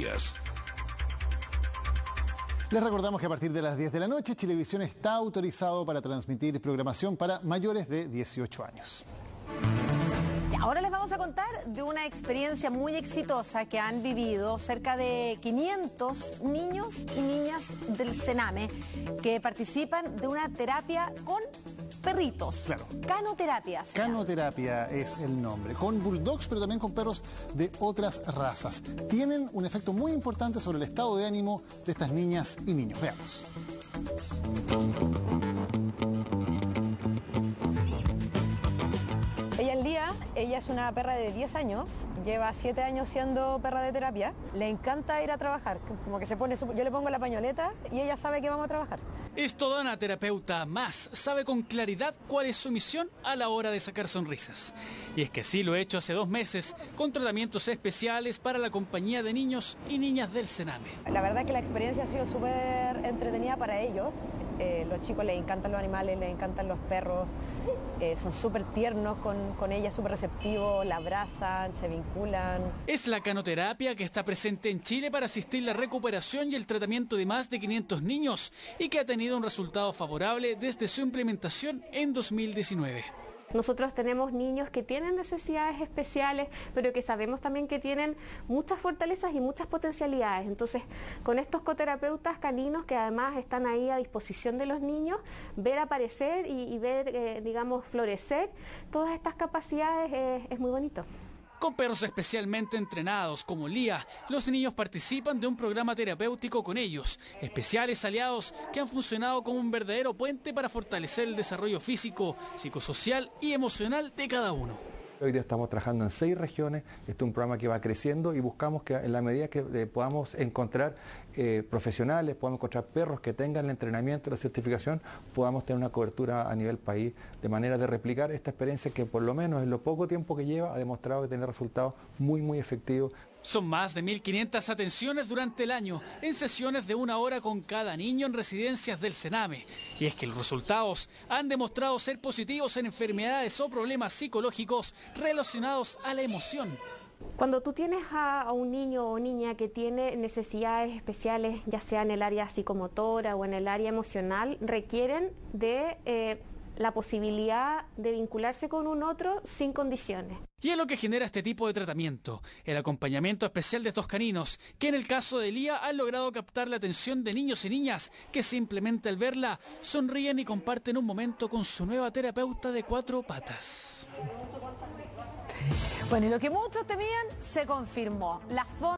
Días. Les recordamos que a partir de las 10 de la noche, Chilevisión está autorizado para transmitir programación para mayores de 18 años. Ahora les vamos a contar de una experiencia muy exitosa que han vivido cerca de 500 niños y niñas del Sename que participan de una terapia con perritos. Claro. Canoterapia. Canoterapia es el nombre. Con bulldogs, pero también con perros de otras razas. Tienen un efecto muy importante sobre el estado de ánimo de estas niñas y niños. Veamos. Ella es Lía, ella es una perra de 10 años, lleva 7 años siendo perra de terapia. Le encanta ir a trabajar, como que se pone, yo le pongo la pañoleta y ella sabe que vamos a trabajar. Es toda una terapeuta más, sabe con claridad cuál es su misión a la hora de sacar sonrisas. Y es que sí lo he hecho hace 2 meses, con tratamientos especiales para la compañía de niños y niñas del Sename. La verdad que la experiencia ha sido súper entretenida para ellos. Los chicos les encantan los animales, les encantan los perros, son súper tiernos con ella, súper receptivos, la abrazan, se vinculan. Es la canoterapia que está presente en Chile para asistir la recuperación y el tratamiento de más de 500 niños y que ha tenido un resultado favorable desde su implementación en 2019. Nosotros tenemos niños que tienen necesidades especiales, pero que sabemos también que tienen muchas fortalezas y muchas potencialidades. Entonces, con estos coterapeutas caninos que además están ahí a disposición de los niños, ver aparecer y ver, digamos, florecer todas estas capacidades es muy bonito. Con perros especialmente entrenados como Lía, los niños participan de un programa terapéutico con ellos, especiales aliados que han funcionado como un verdadero puente para fortalecer el desarrollo físico, psicosocial y emocional de cada uno. Hoy día estamos trabajando en 6 regiones, este es un programa que va creciendo y buscamos que en la medida que podamos encontrar profesionales, podamos encontrar perros que tengan el entrenamiento, la certificación, podamos tener una cobertura a nivel país, de manera de replicar esta experiencia que por lo menos en lo poco tiempo que lleva ha demostrado que tiene resultados muy efectivos. Son más de 1.500 atenciones durante el año, en sesiones de 1 hora con cada niño en residencias del Sename. Y es que los resultados han demostrado ser positivos en enfermedades o problemas psicológicos relacionados a la emoción. Cuando tú tienes a un niño o niña que tiene necesidades especiales, ya sea en el área psicomotora o en el área emocional, requieren de la posibilidad de vincularse con un otro sin condiciones. Y es lo que genera este tipo de tratamiento, el acompañamiento especial de estos caninos, que en el caso de Lía han logrado captar la atención de niños y niñas que simplemente al verla sonríen y comparten un momento con su nueva terapeuta de 4 patas. Bueno, y lo que muchos temían se confirmó.